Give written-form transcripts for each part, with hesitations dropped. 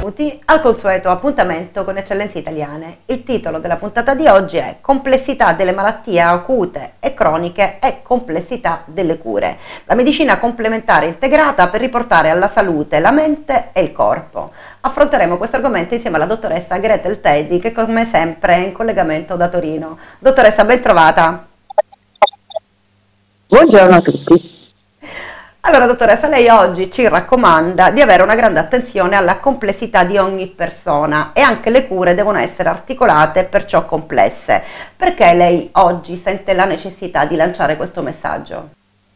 benvenuti al consueto appuntamento con Eccellenze Italiane. Il titolo della puntata di oggi è Complessità delle malattie acute e croniche e complessità delle cure. La medicina complementare integrata per riportare alla salute la mente e il corpo. Affronteremo questo argomento insieme alla dottoressa Gretel Teddy, che come sempre è in collegamento da Torino. Dottoressa, ben trovata. Buongiorno a tutti. Allora dottoressa, lei oggi ci raccomanda di avere una grande attenzione alla complessità di ogni persona e anche le cure devono essere articolate, perciò complesse. Perché lei oggi sente la necessità di lanciare questo messaggio?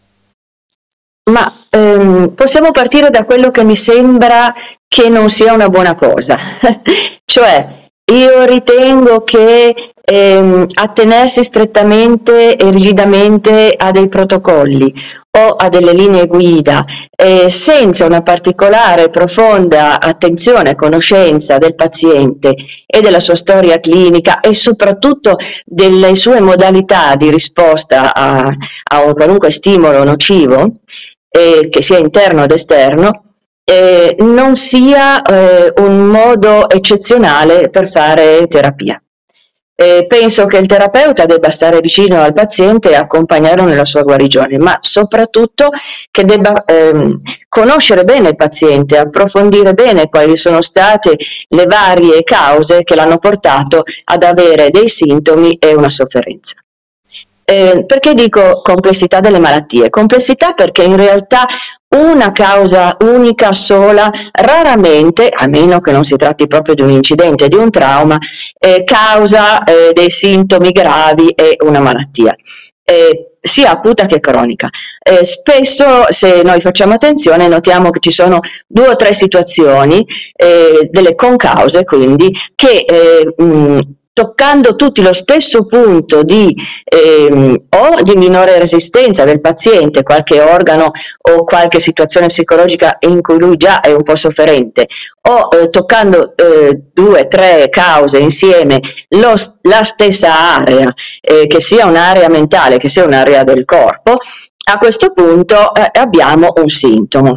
Ma possiamo partire da quello che mi sembra che non sia una buona cosa. Cioè, io ritengo che attenersi strettamente e rigidamente a dei protocolli o a delle linee guida senza una particolare profonda attenzione e conoscenza del paziente e della sua storia clinica e soprattutto delle sue modalità di risposta a un qualunque stimolo nocivo, che sia interno ed esterno, non sia un modo eccezionale per fare terapia. Penso che il terapeuta debba stare vicino al paziente e accompagnarlo nella sua guarigione, ma soprattutto che debba conoscere bene il paziente, approfondire bene quali sono state le varie cause che l'hanno portato ad avere dei sintomi e una sofferenza. Perché dico complessità delle malattie? Complessità perché in realtà una causa unica sola raramente, a meno che non si tratti proprio di un incidente, di un trauma, causa dei sintomi gravi e una malattia, sia acuta che cronica. Spesso, se noi facciamo attenzione, notiamo che ci sono 2 o 3 situazioni, delle concause quindi, che toccando tutti lo stesso punto o di minore resistenza del paziente, qualche organo o qualche situazione psicologica in cui lui già è un po' sofferente, o toccando 2 o 3 cause insieme la stessa area, che sia un'area mentale, che sia un'area del corpo, a questo punto abbiamo un sintomo.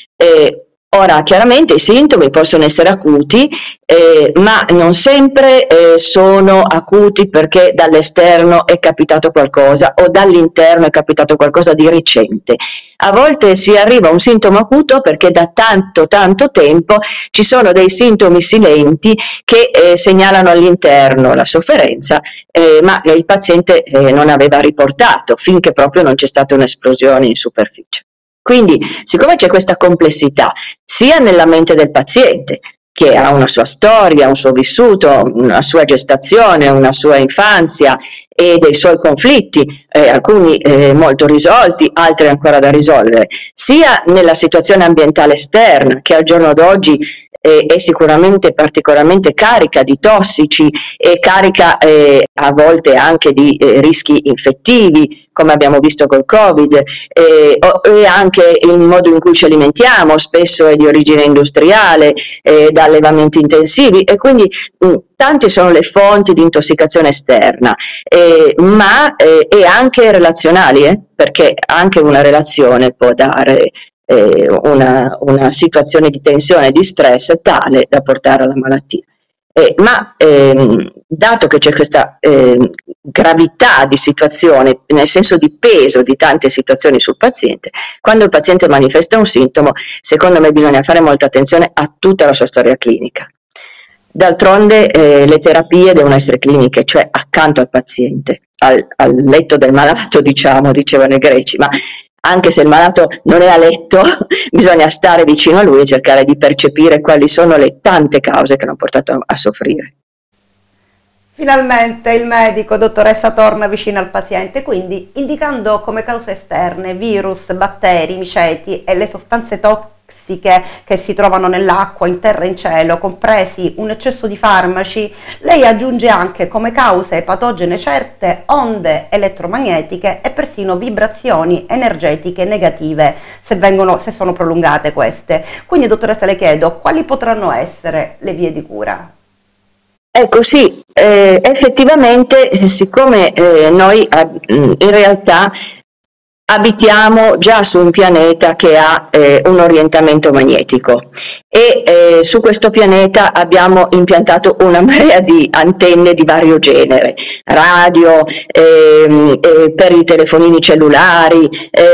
Ora, chiaramente i sintomi possono essere acuti, ma non sempre sono acuti perché dall'esterno è capitato qualcosa o dall'interno è capitato qualcosa di recente. A volte si arriva a un sintomo acuto perché da tanto tempo ci sono dei sintomi silenti che segnalano all'interno la sofferenza, ma il paziente non aveva riportato finché proprio non c'è stata un'esplosione in superficie. Quindi, siccome c'è questa complessità, sia nella mente del paziente, che ha una sua storia, un suo vissuto, una sua gestazione, una sua infanzia e dei suoi conflitti, alcuni molto risolti, altri ancora da risolvere, sia nella situazione ambientale esterna, che al giorno d'oggi è sicuramente particolarmente carica di tossici e carica a volte anche di rischi infettivi, come abbiamo visto col Covid, e anche il modo in cui ci alimentiamo, spesso è di origine industriale, da allevamenti intensivi, e quindi tante sono le fonti di intossicazione esterna, ma e anche relazionali, perché anche una relazione può dare una situazione di tensione e di stress tale da portare alla malattia. Ma dato che c'è questa gravità di situazione, nel senso di peso di tante situazioni sul paziente, quando il paziente manifesta un sintomo, secondo me bisogna fare molta attenzione a tutta la sua storia clinica. D'altronde le terapie devono essere cliniche, cioè accanto al paziente, al letto del malato, dicevano i greci, ma anche se il malato non è a letto, bisogna stare vicino a lui e cercare di percepire quali sono le tante cause che l'hanno portato a soffrire. Finalmente il medico, dottoressa, torna vicino al paziente, quindi indicando come cause esterne virus, batteri, miceti e le sostanze tossiche che si trovano nell'acqua, in terra e in cielo, compresi un eccesso di farmaci. Lei aggiunge anche come cause patogene certe onde elettromagnetiche e persino vibrazioni energetiche negative, se sono prolungate queste. Quindi dottoressa, le chiedo quali potranno essere le vie di cura? Ecco, sì, effettivamente, siccome noi in realtà abitiamo già su un pianeta che ha un orientamento magnetico e su questo pianeta abbiamo impiantato una marea di antenne di vario genere, radio, per i telefonini cellulari,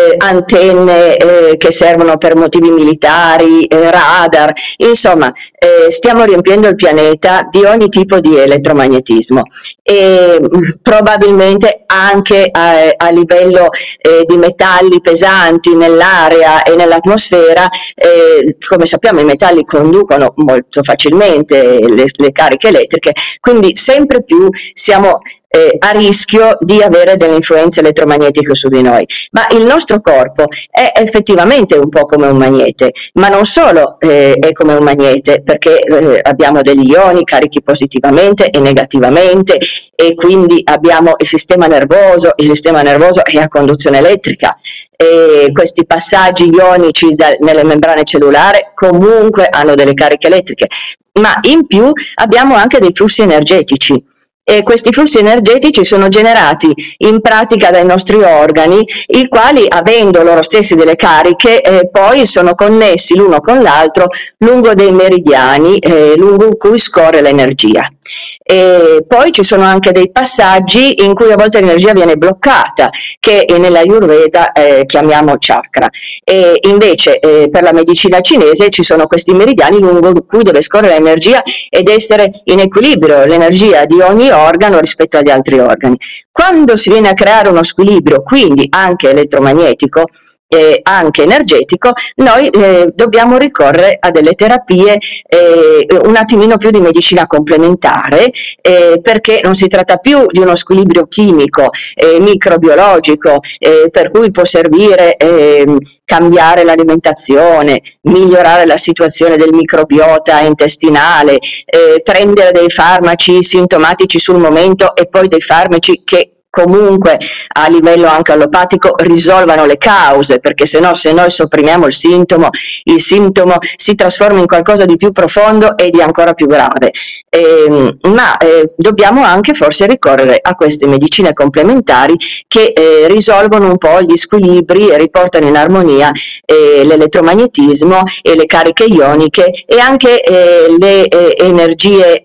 antenne che servono per motivi militari, radar, insomma stiamo riempiendo il pianeta di ogni tipo di elettromagnetismo e probabilmente anche a livello di metalli pesanti nell'aria e nell'atmosfera, come sappiamo i metalli conducono molto facilmente le cariche elettriche, quindi sempre più siamo a rischio di avere delle influenze elettromagnetiche su di noi, ma il nostro corpo è effettivamente un po' come un magnete, ma non solo è come un magnete, perché abbiamo degli ioni carichi positivamente e negativamente e quindi abbiamo il sistema nervoso è a conduzione elettrica e questi passaggi ionici nelle membrane cellulari comunque hanno delle cariche elettriche, ma in più abbiamo anche dei flussi energetici. E questi flussi energetici sono generati in pratica dai nostri organi, i quali, avendo loro stessi delle cariche, poi sono connessi l'uno con l'altro lungo dei meridiani, lungo cui scorre l'energia. E poi ci sono anche dei passaggi in cui a volte l'energia viene bloccata, che nella Ayurveda chiamiamo chakra, e invece per la medicina cinese ci sono questi meridiani lungo cui deve scorrere l'energia ed essere in equilibrio l'energia di ogni organo rispetto agli altri organi. Quando si viene a creare uno squilibrio, quindi anche elettromagnetico, anche energetico, noi dobbiamo ricorrere a delle terapie un attimino più di medicina complementare, perché non si tratta più di uno squilibrio chimico, microbiologico, per cui può servire cambiare l'alimentazione, migliorare la situazione del microbiota intestinale, prendere dei farmaci sintomatici sul momento e poi dei farmaci che comunque a livello anche allopatico risolvano le cause, perché se no, se noi sopprimiamo il sintomo si trasforma in qualcosa di più profondo e di ancora più grave. Ma dobbiamo anche forse ricorrere a queste medicine complementari che risolvono un po' gli squilibri e riportano in armonia l'elettromagnetismo e le cariche ioniche e anche le energie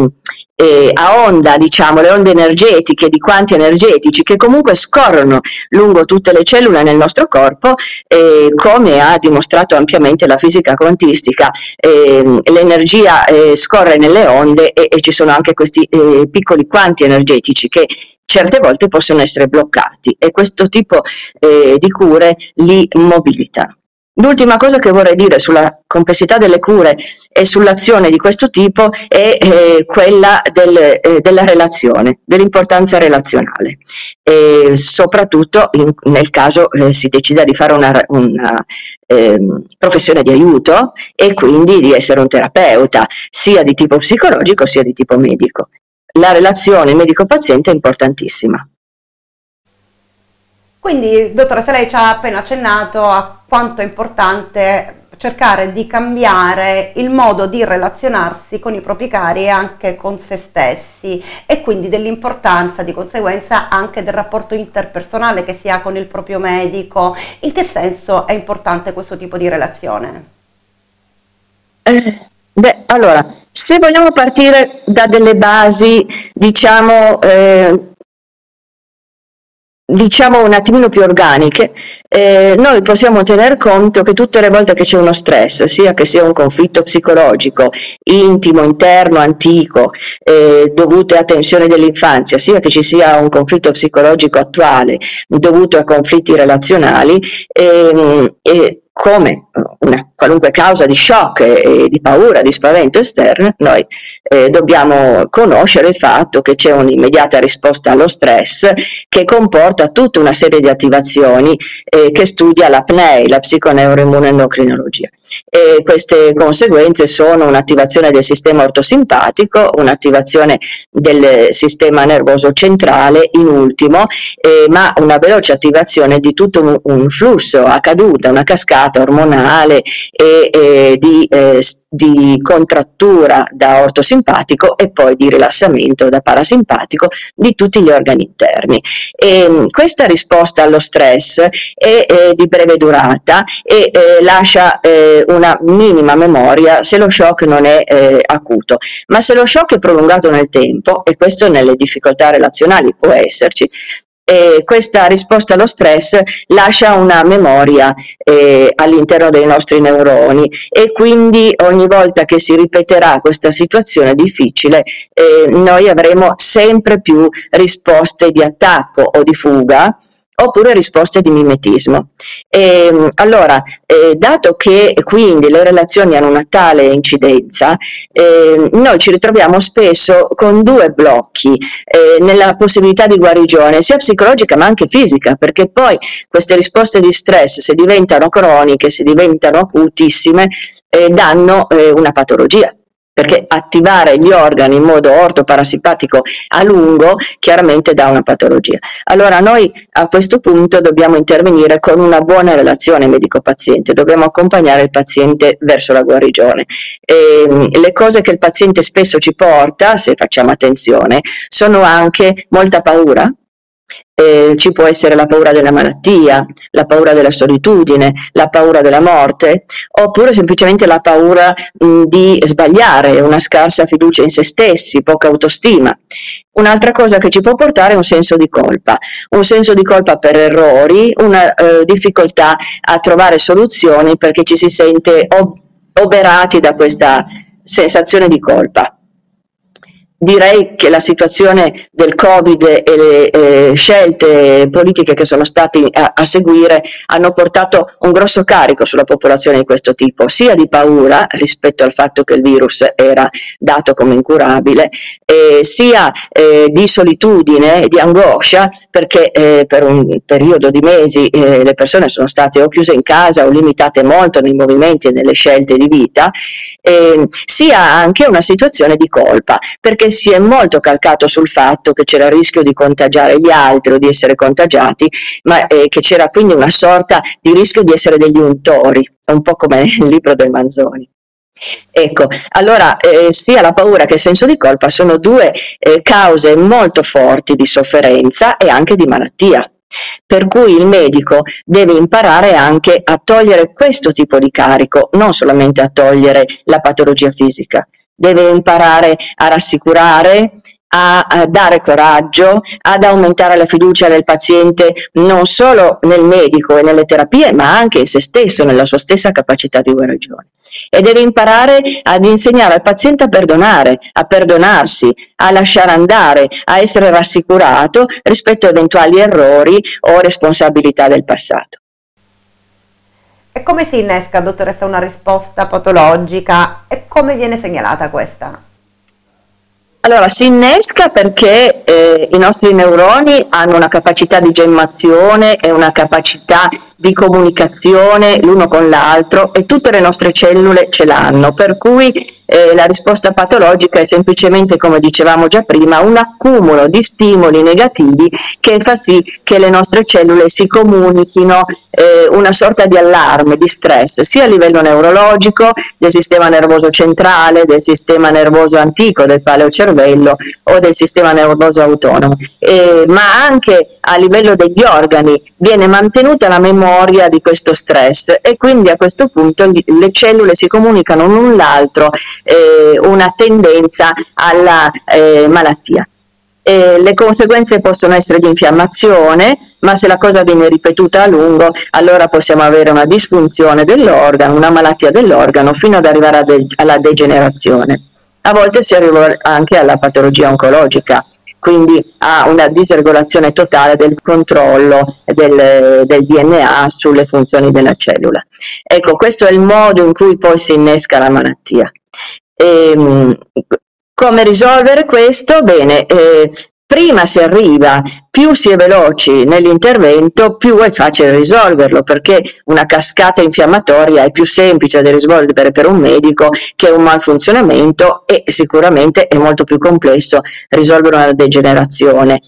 a onda, diciamo, le onde energetiche di quanti energetici che comunque scorrono lungo tutte le cellule nel nostro corpo, come ha dimostrato ampiamente la fisica quantistica. L'energia scorre nelle onde e ci sono anche questi piccoli quanti energetici che certe volte possono essere bloccati e questo tipo di cure li mobilita. L'ultima cosa che vorrei dire sulla complessità delle cure e sull'azione di questo tipo è quella della relazione, dell'importanza relazionale, soprattutto nel caso si decida di fare una professione di aiuto e quindi di essere un terapeuta, sia di tipo psicologico sia di tipo medico. La relazione medico-paziente è importantissima. Quindi, dottoressa, lei ci ha appena accennato a quanto è importante cercare di cambiare il modo di relazionarsi con i propri cari e anche con se stessi e quindi dell'importanza di conseguenza anche del rapporto interpersonale che si ha con il proprio medico. In che senso è importante questo tipo di relazione? Allora, se vogliamo partire da delle basi, diciamo un attimino più organiche, noi possiamo tener conto che tutte le volte che c'è uno stress, sia che sia un conflitto psicologico, intimo, interno, antico, dovuto a tensioni dell'infanzia, sia che ci sia un conflitto psicologico attuale dovuto a conflitti relazionali, come una qualunque causa di shock e di paura, di spavento esterno, noi dobbiamo conoscere il fatto che c'è un'immediata risposta allo stress che comporta tutta una serie di attivazioni che studia la PNEI, la psiconeuroimmunoendocrinologia. E queste conseguenze sono un'attivazione del sistema ortosimpatico, un'attivazione del sistema nervoso centrale in ultimo, ma una veloce attivazione di tutto un flusso a caduta, una cascata ormonale e di contrattura da ortosimpatico e poi di rilassamento da parasimpatico di tutti gli organi interni. Questa risposta allo stress è di breve durata e lascia una minima memoria se lo shock non è acuto, ma se lo shock è prolungato nel tempo, e questo nelle difficoltà relazionali può esserci, questa risposta allo stress lascia una memoria all'interno dei nostri neuroni, e quindi ogni volta che si ripeterà questa situazione difficile noi avremo sempre più risposte di attacco o di fuga, oppure risposte di mimetismo. Allora, dato che quindi le relazioni hanno una tale incidenza, noi ci ritroviamo spesso con due blocchi nella possibilità di guarigione, sia psicologica ma anche fisica, perché poi queste risposte di stress, se diventano croniche, se diventano acutissime, danno una patologia, perché attivare gli organi in modo ortoparasimpatico a lungo chiaramente dà una patologia. Allora noi a questo punto dobbiamo intervenire con una buona relazione medico-paziente, dobbiamo accompagnare il paziente verso la guarigione. Le cose che il paziente spesso ci porta, se facciamo attenzione, sono anche molta paura. Ci può essere la paura della malattia, la paura della solitudine, la paura della morte, oppure semplicemente la paura di sbagliare, una scarsa fiducia in se stessi, poca autostima. Un'altra cosa che ci può portare è un senso di colpa per errori, una difficoltà a trovare soluzioni perché ci si sente oberati da questa sensazione di colpa. Direi che la situazione del Covid e le scelte politiche che sono state a seguire hanno portato un grosso carico sulla popolazione di questo tipo, sia di paura rispetto al fatto che il virus era dato come incurabile, sia di solitudine e di angoscia, perché per un periodo di mesi le persone sono state o chiuse in casa o limitate molto nei movimenti e nelle scelte di vita, sia anche una situazione di colpa, perché si è molto calcato sul fatto che c'era il rischio di contagiare gli altri o di essere contagiati, ma che c'era quindi una sorta di rischio di essere degli untori, un po' come il libro del Manzoni. Ecco, allora sia la paura che il senso di colpa sono due cause molto forti di sofferenza e anche di malattia. Per cui il medico deve imparare anche a togliere questo tipo di carico, non solamente a togliere la patologia fisica. Deve imparare a rassicurare, a dare coraggio, ad aumentare la fiducia del paziente non solo nel medico e nelle terapie, ma anche in se stesso, nella sua stessa capacità di guarigione. E deve imparare ad insegnare al paziente a perdonare, a perdonarsi, a lasciare andare, a essere rassicurato rispetto a eventuali errori o responsabilità del passato. E come si innesca, dottoressa, una risposta patologica e come viene segnalata questa? Allora, si innesca perché i nostri neuroni hanno una capacità di gemmazione e una capacità di comunicazione l'uno con l'altro, e tutte le nostre cellule ce l'hanno, per cui la risposta patologica è semplicemente, come dicevamo già prima, un accumulo di stimoli negativi che fa sì che le nostre cellule si comunichino una sorta di allarme, di stress, sia a livello neurologico, del sistema nervoso centrale, del sistema nervoso antico, del paleocervello o del sistema nervoso autonomo, ma anche a livello degli organi viene mantenuta la memoria di questo stress, e quindi a questo punto le cellule si comunicano l'un l'altro una tendenza alla malattia. Le conseguenze possono essere di infiammazione, ma se la cosa viene ripetuta a lungo, allora possiamo avere una disfunzione dell'organo, una malattia dell'organo, fino ad arrivare alla degenerazione. A volte si arriva anche alla patologia oncologica, quindi a una disregolazione totale del controllo del DNA sulle funzioni della cellula. Ecco, questo è il modo in cui poi si innesca la malattia. Come risolvere questo? Bene, prima si arriva, più si è veloci nell'intervento, più è facile risolverlo, perché una cascata infiammatoria è più semplice da risolvere per un medico che un malfunzionamento, e sicuramente è molto più complesso risolvere una degenerazione.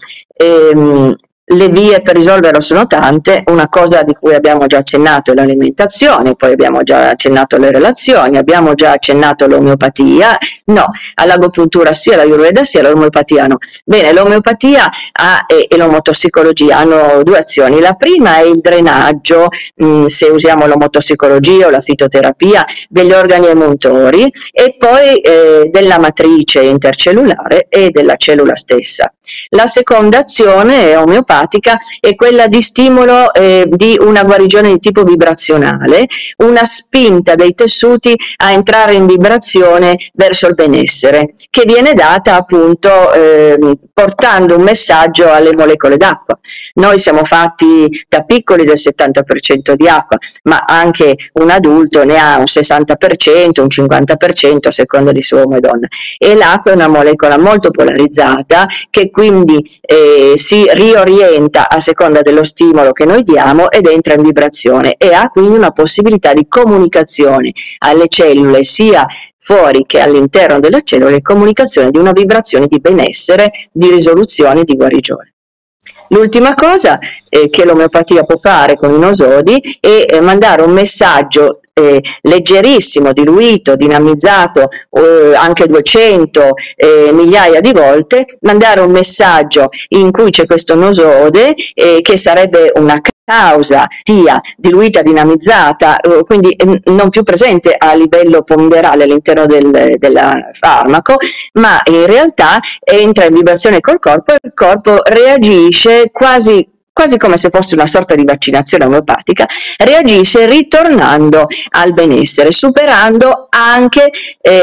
Le vie per risolverlo sono tante. Una cosa di cui abbiamo già accennato è l'alimentazione, poi abbiamo già accennato le relazioni, abbiamo già accennato l'omeopatia, no, all'agopuntura sia l'ayurveda sia l'omeopatia no. Bene, l'omeopatia e l'omotossicologia hanno due azioni. La prima è il drenaggio, se usiamo l'omotossicologia o la fitoterapia, degli organi emuntori, e poi della matrice intercellulare e della cellula stessa. La seconda azione omeopatica è quella di stimolo di una guarigione di tipo vibrazionale, una spinta dei tessuti a entrare in vibrazione verso il benessere, che viene data appunto portando un messaggio alle molecole d'acqua. Noi siamo fatti da piccoli del 70% di acqua, ma anche un adulto ne ha un 60%, un 50% a seconda di uomo e donna, e l'acqua è una molecola molto polarizzata che quindi si riorienta a seconda dello stimolo che noi diamo ed entra in vibrazione, e ha quindi una possibilità di comunicazione alle cellule sia fuori che all'interno delle cellule, comunicazione di una vibrazione di benessere, di risoluzione, di guarigione. L'ultima cosa che l'omeopatia può fare con i nosodi è mandare un messaggio leggerissimo, diluito, dinamizzato anche 200 migliaia di volte, mandare un messaggio in cui c'è questo nosode che sarebbe una causa diluita, dinamizzata, quindi non più presente a livello ponderale all'interno del farmaco, ma in realtà entra in vibrazione col corpo e il corpo reagisce quasi come se fosse una sorta di vaccinazione omeopatica, reagisce ritornando al benessere, superando anche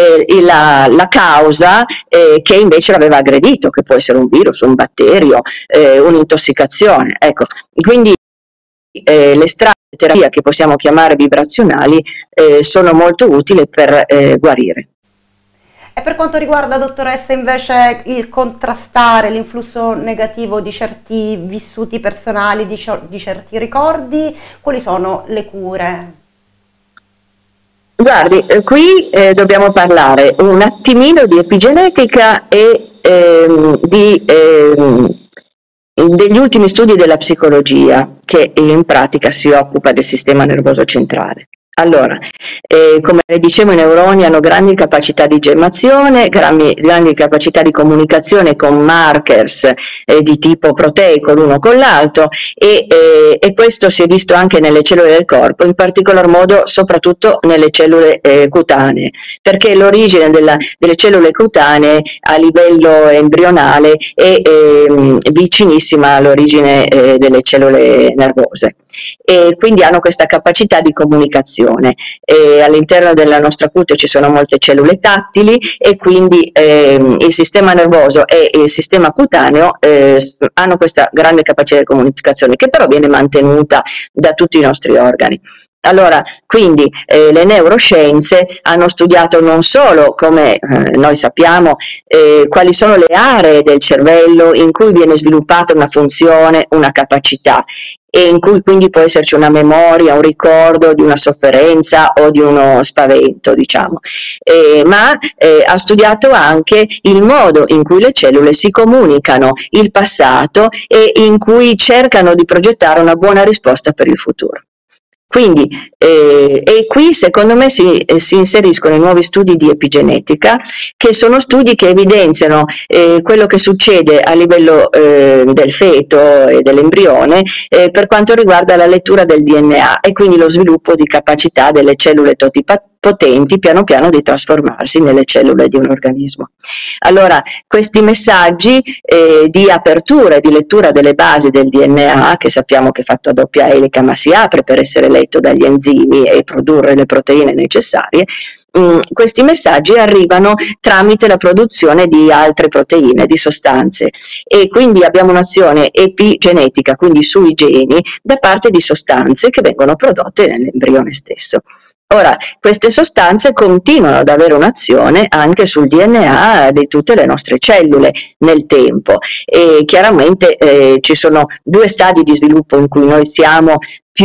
la causa che invece l'aveva aggredito, che può essere un virus, un batterio, un'intossicazione. Ecco, quindi le strade di terapia che possiamo chiamare vibrazionali sono molto utili per guarire. E per quanto riguarda, dottoressa, invece il contrastare l'influsso negativo di certi vissuti personali, di certi ricordi, quali sono le cure? Guardi, qui dobbiamo parlare un attimino di epigenetica e degli ultimi studi della psicologia, che in pratica si occupa del sistema nervoso centrale. Allora, come le dicevo, i neuroni hanno grandi capacità di gemmazione, grandi capacità di comunicazione con markers di tipo proteico l'uno con l'altro, e questo si è visto anche nelle cellule del corpo, in particolar modo soprattutto nelle cellule cutanee, perché l'origine delle cellule cutanee a livello embrionale è vicinissima all'origine delle cellule nervose, e quindi hanno questa capacità di comunicazione. All'interno della nostra cute ci sono molte cellule tattili, e quindi il sistema nervoso e il sistema cutaneo hanno questa grande capacità di comunicazione, che però viene mantenuta da tutti i nostri organi. Allora, quindi le neuroscienze hanno studiato non solo, come noi sappiamo, quali sono le aree del cervello in cui viene sviluppata una funzione, una capacità, e in cui quindi può esserci una memoria, un ricordo di una sofferenza o di uno spavento, diciamo, ma ha studiato anche il modo in cui le cellule si comunicano il passato e in cui cercano di progettare una buona risposta per il futuro. Quindi, e qui secondo me si inseriscono i nuovi studi di epigenetica, che sono studi che evidenziano quello che succede a livello del feto e dell'embrione per quanto riguarda la lettura del DNA, e quindi lo sviluppo di capacità delle cellule potenti piano piano di trasformarsi nelle cellule di un organismo. Allora, questi messaggi di apertura e di lettura delle basi del DNA, che sappiamo che è fatto a doppia elica ma si apre per essere letto dagli enzimi e produrre le proteine necessarie, questi messaggi arrivano tramite la produzione di altre proteine, di sostanze, e quindi abbiamo un'azione epigenetica, quindi sui geni, da parte di sostanze che vengono prodotte nell'embrione stesso. Ora, queste sostanze continuano ad avere un'azione anche sul DNA di tutte le nostre cellule nel tempo e chiaramente ci sono due stadi di sviluppo in cui noi siamo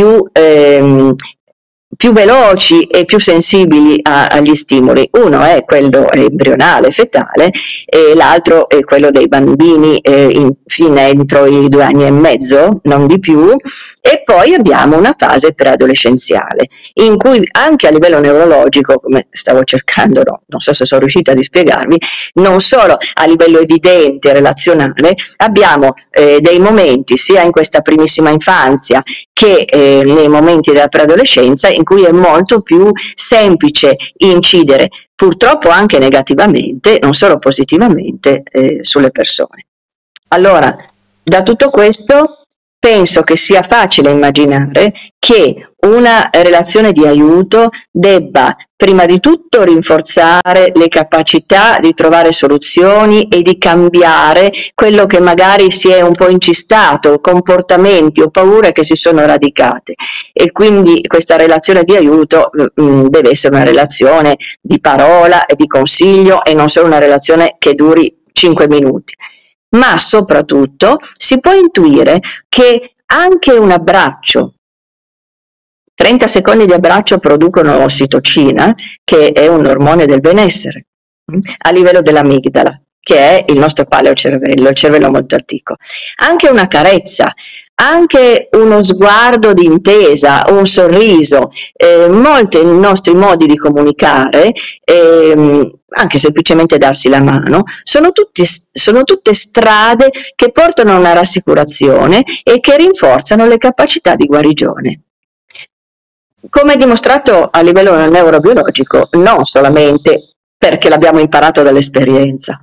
più veloci e più sensibili agli stimoli. Uno è quello embrionale, fetale, e l'altro è quello dei bambini fino entro i 2 anni e mezzo, non di più, e poi abbiamo una fase preadolescenziale, in cui anche a livello neurologico, come stavo cercando, non so se sono riuscita a spiegarvi, non solo a livello evidente, relazionale, abbiamo dei momenti sia in questa primissima infanzia che nei momenti della preadolescenza in cui è molto più semplice incidere, purtroppo anche negativamente, non solo positivamente, sulle persone. Allora, da tutto questo penso che sia facile immaginare che una relazione di aiuto debba prima di tutto rinforzare le capacità di trovare soluzioni e di cambiare quello che magari si è un po' incistato, comportamenti o paure che si sono radicate, e quindi questa relazione di aiuto deve essere una relazione di parola e di consiglio e non solo una relazione che duri 5 minuti. Ma soprattutto si può intuire che anche un abbraccio, 30 secondi di abbraccio producono ossitocina, che è un ormone del benessere, a livello dell'amigdala, che è il nostro paleocervello, il cervello molto antico. Anche una carezza, anche uno sguardo di intesa, un sorriso, molti nostri modi di comunicare, anche semplicemente darsi la mano, sono tutte strade che portano a una rassicurazione e che rinforzano le capacità di guarigione. Come dimostrato a livello neurobiologico, non solamente perché l'abbiamo imparato dall'esperienza.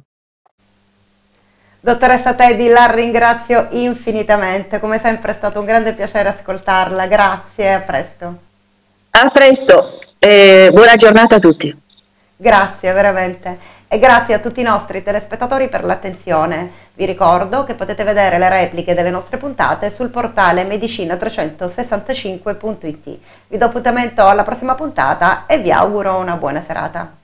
Dottoressa Teddy, la ringrazio infinitamente, come sempre è stato un grande piacere ascoltarla, grazie, a presto. A presto, buona giornata a tutti. Grazie veramente e grazie a tutti i nostri telespettatori per l'attenzione. Vi ricordo che potete vedere le repliche delle nostre puntate sul portale medicina365.it. Vi do appuntamento alla prossima puntata e vi auguro una buona serata.